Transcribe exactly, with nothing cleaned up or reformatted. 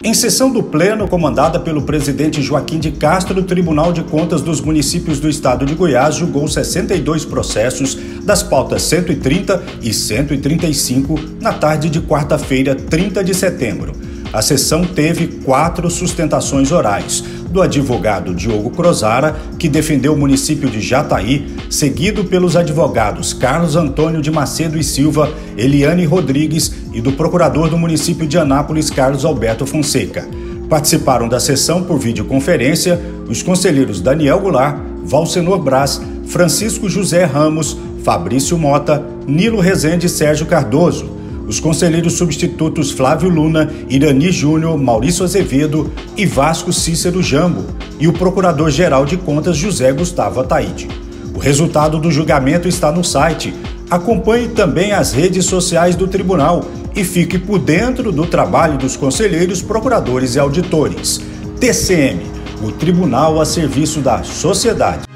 Em sessão do Pleno, comandada pelo presidente Joaquim de Castro, o Tribunal de Contas dos Municípios do Estado de Goiás julgou sessenta e dois processos das pautas cento e trinta e cento e trinta e cinco na tarde de quarta-feira, trinta de setembro. A sessão teve quatro sustentações orais, do advogado Diogo Crozara, que defendeu o município de Jataí, seguido pelos advogados Carlos Antônio de Macedo e Silva, Eliane Rodrigues e do procurador do município de Anápolis, Carlos Alberto Fonseca. Participaram da sessão por videoconferência os conselheiros Daniel Goulart, Valcenor Braz, Francisco José Ramos, Fabrício Mota, Nilo Rezende e Sérgio Cardoso, os conselheiros substitutos Flávio Luna, Irani Júnior, Maurício Azevedo e Vasco Cícero Jambo e o procurador-geral de contas José Gustavo Ataíde. O resultado do julgamento está no site. Acompanhe também as redes sociais do tribunal e fique por dentro do trabalho dos conselheiros, procuradores e auditores. T C M, o Tribunal a serviço da sociedade.